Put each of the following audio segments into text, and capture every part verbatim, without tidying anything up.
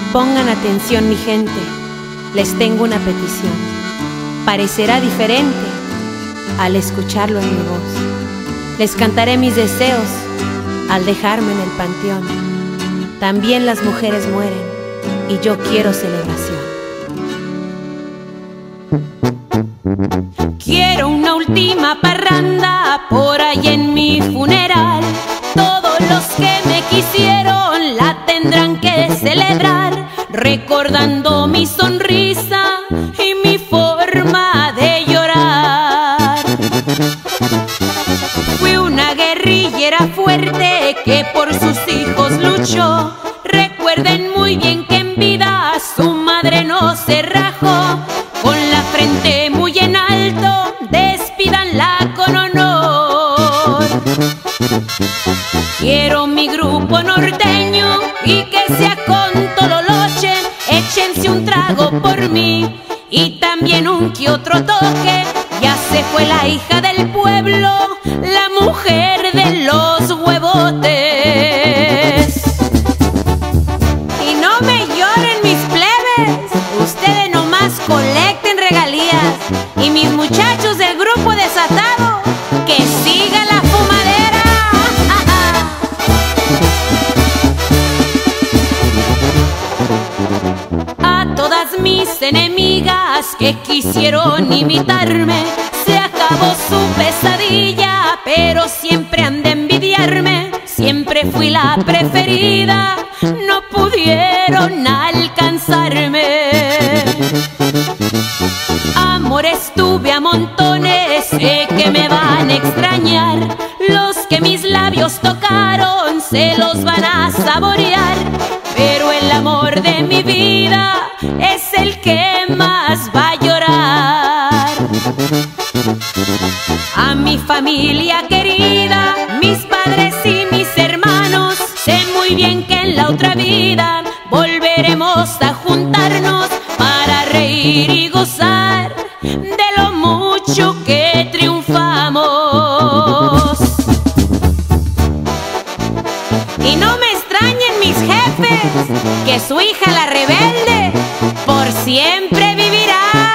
Pongan atención, mi gente, les tengo una petición. Parecerá diferente al escucharlo en mi voz. Les cantaré mis deseos al dejarme en el panteón. También las mujeres mueren y yo quiero celebración. Quiero una última parranda por ahí en mi funeral. Todos los que me quisieron la tendrán que celebrar, recordando mi sonrisa y mi forma de llorar. Fui una guerrillera fuerte que por sus hijos luchó. Recuerden muy bien que en vida su madre no se rajó. Con la frente muy en alto, despídanla con honor. Quiero mi grupo norteño y que sea con Tololoche. Échense un trago por mí y también un que otro toque. Ya se fue la hija del pueblo, la mujer de los huevotes. Y no me lloren mis plebes, ustedes nomás colecten regalías. Y mis muchachos del grupo desatado, que siga la fumadera. A todas mis enemigas que quisieron imitarme, se acabó su pesadilla, pero siempre han de envidiarme. Siempre fui la preferida, no pudieron alcanzarme. Amores tuve a montones, sé que me van a extrañar. Los que mis labios tocaron se los van a saborear. Pero el amor de mi vida es el que más va a llorar. A mi familia querida, mis padres y mis hermanos, sé muy bien que en la otra vida volveremos a juntarnos para reír y gozar de lo mucho que triunfamos. Y no me extrañen mis jefes, que su hija la rebelde por siempre vivirá.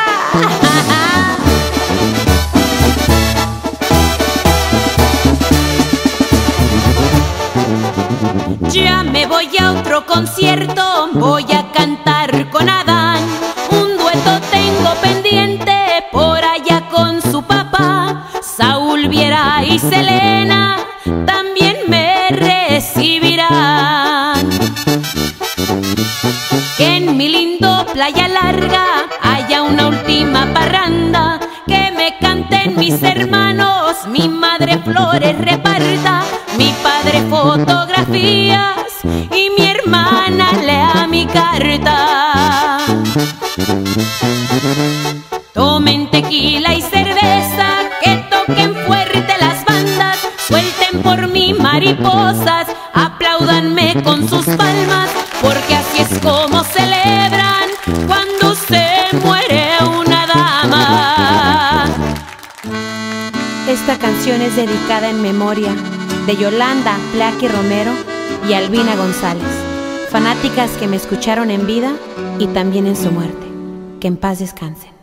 Ya me voy a otro concierto, voy a cantar con Adán. Un dueto tengo pendiente por allá con su papá. Saúl Viera y Selena también me recibirán. Que en mi lindo Playa Larga haya una última parranda. Que me canten mis hermanos, mi madre flores reparta, mi padre fotografías y mi hermana lea mi carta. Tomen tequila y cerveza, que toquen fuerte las bandas, suelten por mí mariposas, apláudanme con sus palmas, porque así es como celebran cuando se muere una dama. Esta canción es dedicada en memoria de Yolanda Plaqui Romero y Albina González, fanáticas que me escucharon en vida y también en su muerte. Que en paz descansen.